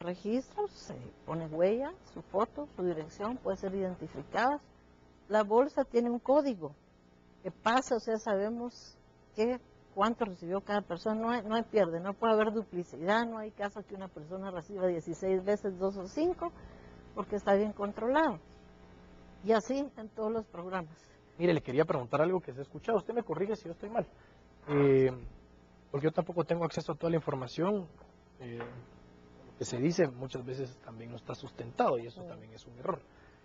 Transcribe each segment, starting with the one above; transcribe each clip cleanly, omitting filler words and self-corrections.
registro, se pone huella, su foto, su dirección, puede ser identificada. La bolsa tiene un código que pasa, o sea, sabemos cuánto recibió cada persona, no hay pierde, no puede haber duplicidad, no hay caso que una persona reciba 16 veces 2 o 5, porque está bien controlado. Y así en todos los programas. Mire, le quería preguntar algo que se ha escuchado, usted me corrige si yo estoy mal, porque yo tampoco tengo acceso a toda la información, lo que se dice muchas veces también no está sustentado y eso también es un error.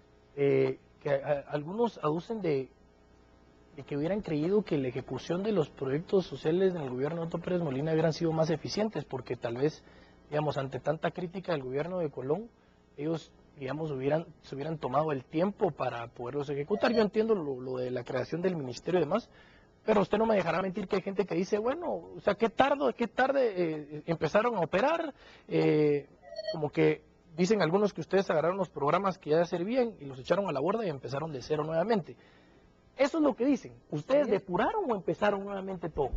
Algunos aducen de que hubieran creído que la ejecución de los proyectos sociales en el gobierno de Otto Pérez Molina hubieran sido más eficientes, porque tal vez, digamos, ante tanta crítica del gobierno de Colón, ellos, digamos, se hubieran tomado el tiempo para poderlos ejecutar. Yo entiendo lo de la creación del ministerio y demás, pero usted no me dejará mentir que hay gente que dice, bueno, o sea, qué tarde empezaron a operar, como que dicen algunos que ustedes agarraron los programas que ya servían y los echaron a la borda y empezaron de cero nuevamente. Eso es lo que dicen. ¿Ustedes depuraron o empezaron nuevamente todo?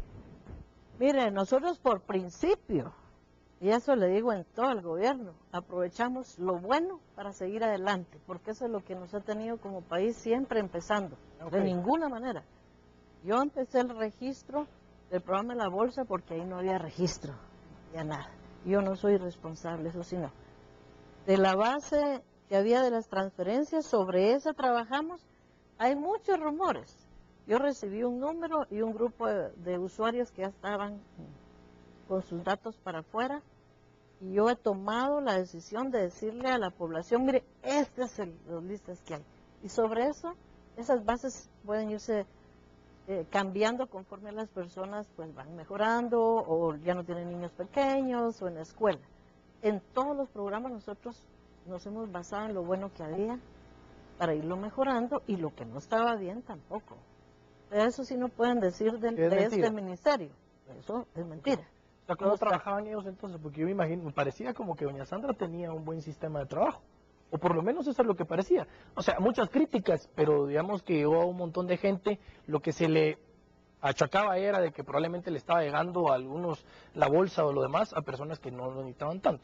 Mire, nosotros por principio, y eso le digo en todo el gobierno, aprovechamos lo bueno para seguir adelante, porque eso es lo que nos ha tenido como país siempre empezando, de ninguna manera. Yo empecé el registro del programa de la bolsa porque ahí no había registro, ya nada. Yo no soy responsable, eso sí no. De la base que había de las transferencias, sobre esa trabajamos. Hay muchos rumores. Yo recibí un número y un grupo de usuarios que ya estaban con sus datos para afuera, y yo he tomado la decisión de decirle a la población, mire, este es los listas que hay. Y sobre eso, esas bases pueden irse cambiando conforme las personas pues van mejorando, o ya no tienen niños pequeños, o en la escuela. En todos los programas nosotros nos hemos basado en lo bueno que había, para irlo mejorando, y lo que no estaba bien tampoco. Pero eso sí no pueden decir de este ministerio. Eso es mentira. O sea, ¿cómo trabajaban ellos entonces? Porque yo me imagino, me parecía como que doña Sandra tenía un buen sistema de trabajo. O por lo menos eso es lo que parecía. O sea, muchas críticas, pero digamos que hubo un montón de gente, lo que se le achacaba era de que probablemente le estaba llegando a algunos la bolsa o lo demás a personas que no lo necesitaban tanto.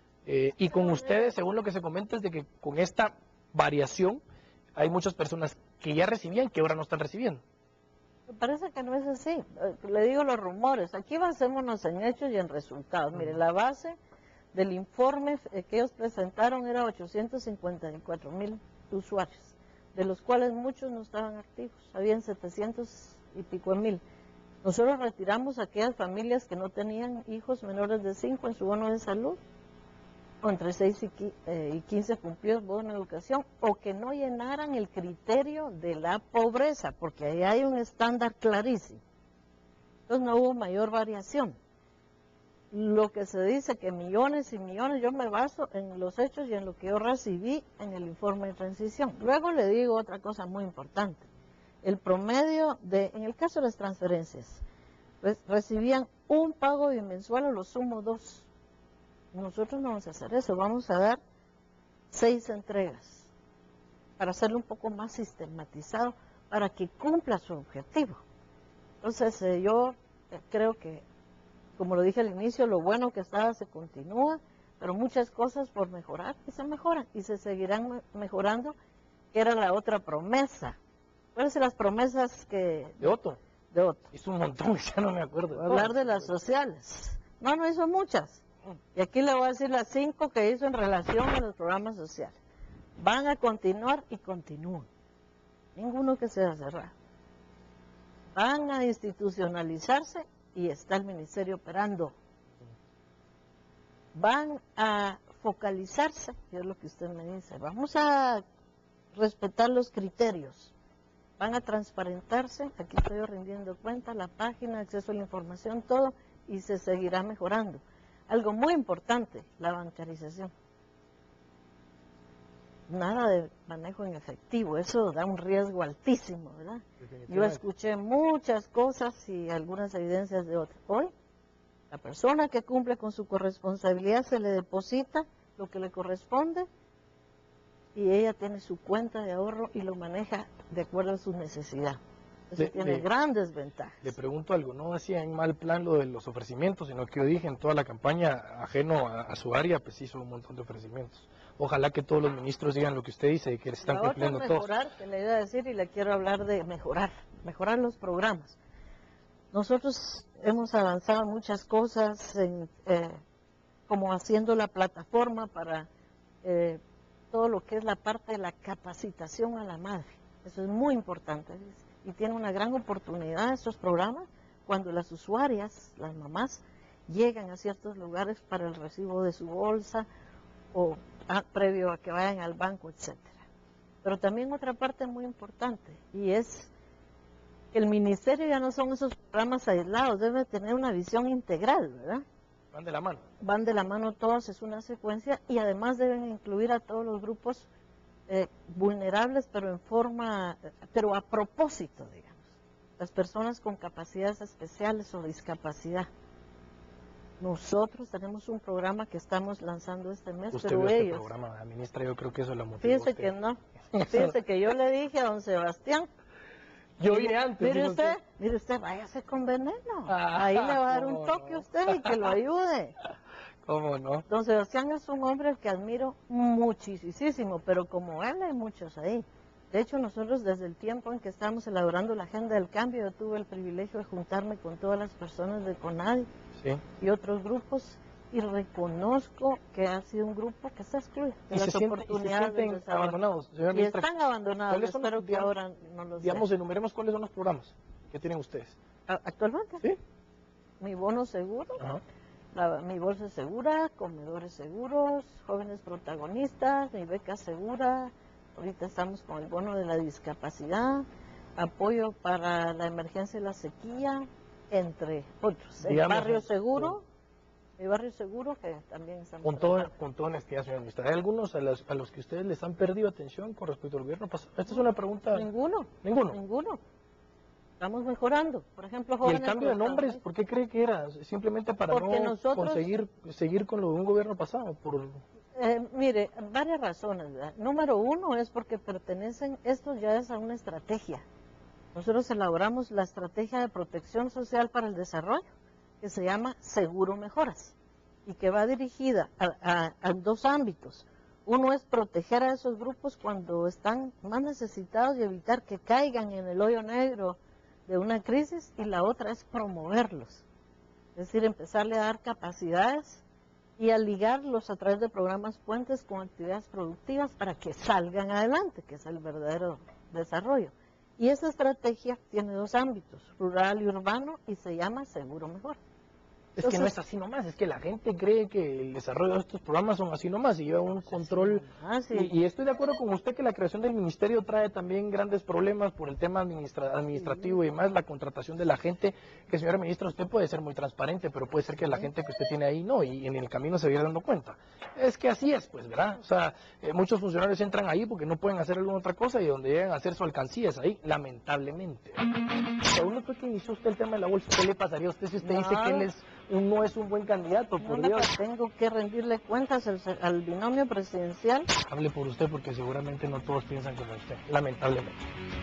Y con ustedes, según lo que se comenta, es de que con esta variación hay muchas personas que ya recibían que ahora no están recibiendo. Me parece que no es así. Le digo los rumores. Aquí basémonos en hechos y en resultados. Mire, la base del informe que ellos presentaron era 854,000 usuarios, de los cuales muchos no estaban activos. Habían 700 y pico mil. Nosotros retiramos a aquellas familias que no tenían hijos menores de 5 en su bono de salud, o entre 6 y 15 cumplidos bono de educación, o que no llenaran el criterio de la pobreza, porque ahí hay un estándar clarísimo. Entonces no hubo mayor variación. Lo que se dice que millones y millones, yo me baso en los hechos y en lo que yo recibí en el informe de transición. Luego le digo otra cosa muy importante. El promedio en el caso de las transferencias, pues recibían un pago bimensual o lo sumo 2. Nosotros no vamos a hacer eso, vamos a dar 6 entregas para hacerlo un poco más sistematizado, para que cumpla su objetivo. Entonces yo creo que, como lo dije al inicio, lo bueno que estaba se continúa, pero muchas cosas por mejorar y se mejoran y se seguirán mejorando, que era la otra promesa. ¿Cuáles son las promesas que... ¿De Otto? De Otto. Hizo un montón, ya no me acuerdo. Hablar de las sociales. No hizo muchas. Y aquí le voy a decir las 5 que hizo en relación a los programas sociales. Van a continuar y continúan. Ninguno que sea cerrado. Van a institucionalizarse y está el ministerio operando. Van a focalizarse, que es lo que usted me dice. Vamos a respetar los criterios. Van a transparentarse, aquí estoy rindiendo cuenta, la página, acceso a la información, todo, y se seguirá mejorando. Algo muy importante, la bancarización. Nada de manejo en efectivo, eso da un riesgo altísimo, ¿verdad? Yo escuché muchas cosas y algunas evidencias de otras. Hoy, la persona que cumple con su corresponsabilidad se le deposita lo que le corresponde y ella tiene su cuenta de ahorro y lo maneja de acuerdo a su necesidad. Eso tiene grandes ventajas. Le pregunto algo, no hacía en mal plan lo de los ofrecimientos, sino que yo dije en toda la campaña, ajeno a su área, pues hizo un montón de ofrecimientos. Ojalá que todos los ministros digan lo que usted dice, que están cumpliendo todos. Mejorar, que le iba a decir, y le quiero hablar de mejorar los programas. Nosotros hemos avanzado muchas cosas, como haciendo la plataforma para todo lo que es la parte de la capacitación a la madre. Eso es muy importante, y tiene una gran oportunidad estos programas cuando las usuarias, las mamás, llegan a ciertos lugares para el recibo de su bolsa o previo a que vayan al banco, etcétera. Pero también otra parte muy importante, y es que el ministerio ya no son esos programas aislados, debe tener una visión integral, ¿verdad? Van de la mano. Van de la mano todos, es una secuencia, y además deben incluir a todos los grupos vulnerables, pero a propósito, digamos. Las personas con capacidades especiales o discapacidad. Nosotros tenemos un programa que estamos lanzando este mes, Usted pero vio ellos... este programa, ministra, yo creo que eso lo motivó. Fíjese que no. Fíjese que yo le dije a don Sebastián, yo vine antes. Mire usted, váyase con veneno. Ahí le va a dar un toque a usted y que lo ayude. ¿Cómo no? Don Sebastián es un hombre que admiro muchísimo, pero como él hay muchos ahí. De hecho, nosotros desde el tiempo en que estábamos elaborando la agenda del cambio, yo tuve el privilegio de juntarme con todas las personas de CONADI y otros grupos, y reconozco que ha sido un grupo que está excluido de las oportunidades de desarrollo. Abandonados, señora Y ministra. están abandonados, espero que ahora no los digamos, enumeremos cuáles son los programas que tienen ustedes. ¿Actualmente? Sí. Mi bono seguro, mi bolsa segura, comedores seguros, jóvenes protagonistas, mi beca segura, ahorita estamos con el bono de la discapacidad, apoyo para la emergencia de la sequía, entre otros. El barrio seguro. Mi barrio seguro, que también estamos con toda honestidad, señora ministra, ¿hay algunos a los que ustedes les han perdido atención con respecto al gobierno pasado? Esta es una pregunta. Ninguno. Estamos mejorando. Por ejemplo, jóvenes. ¿Y el cambio de nombres, por qué cree que era? ¿Simplemente para conseguir seguir con lo de un gobierno pasado? Mire, varias razones, ¿verdad? Número uno es porque esto ya es a una estrategia. Nosotros elaboramos la estrategia de protección social para el desarrollo, que se llama Seguro Mejoras, y que va dirigida a dos ámbitos. Uno es proteger a esos grupos cuando están más necesitados y evitar que caigan en el hoyo negro de una crisis, y la otra es promoverlos, es decir, empezarle a dar capacidades y a ligarlos a través de programas puentes con actividades productivas para que salgan adelante, que es el verdadero desarrollo. Y esa estrategia tiene dos ámbitos, rural y urbano, y se llama Seguro Mejor. Es que no es así nomás, es que la gente cree que el desarrollo de estos programas son así nomás y lleva un control. Y estoy de acuerdo con usted que la creación del ministerio trae también grandes problemas por el tema administrativo y demás, la contratación de la gente, que señora ministra, usted puede ser muy transparente, pero puede ser que la gente que usted tiene ahí no, y en el camino se vaya dando cuenta. Es que así es, pues, ¿verdad? O sea, muchos funcionarios entran ahí porque no pueden hacer alguna otra cosa y donde llegan a hacer su alcancía es ahí, lamentablemente. Según fue que inició usted el tema de la bolsa, ¿qué le pasaría a usted si usted dice que él no es un buen candidato? Por Dios. Tengo que rendirle cuentas al binomio presidencial. Hable por usted porque seguramente no todos piensan como usted, lamentablemente.